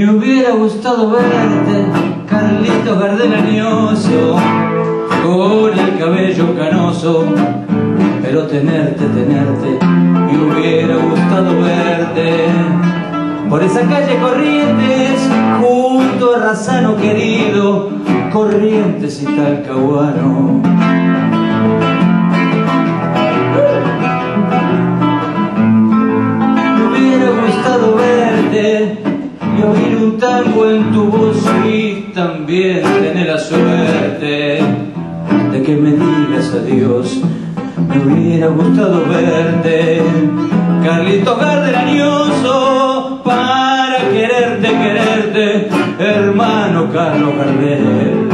Me hubiera gustado verte, Carlitos Gardel añoso, con el cabello canoso, pero tenerte, me hubiera gustado verte por esa calle Corrientes, junto a Razano querido, Corrientes y Talcahuano. Me hubiera gustado verte y oír un tango en tu voz, y también tener la suerte de que me digas adiós. Me hubiera gustado verte, Carlitos Gardel añoso, para quererte, hermano Carlos Gardel.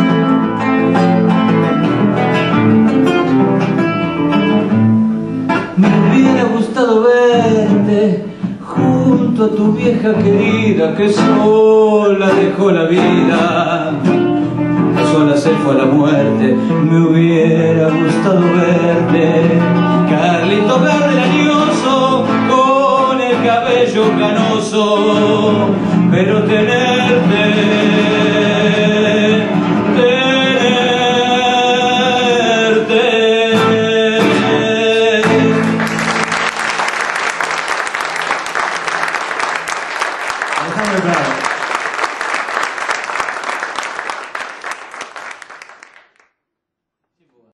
Me hubiera gustado verte junto a tu vieja querida, que sola dejó la vida, sola se fue a la muerte. Me hubiera gustado verte, Carlitos Gardel añoso, con el cabello canoso, pero tener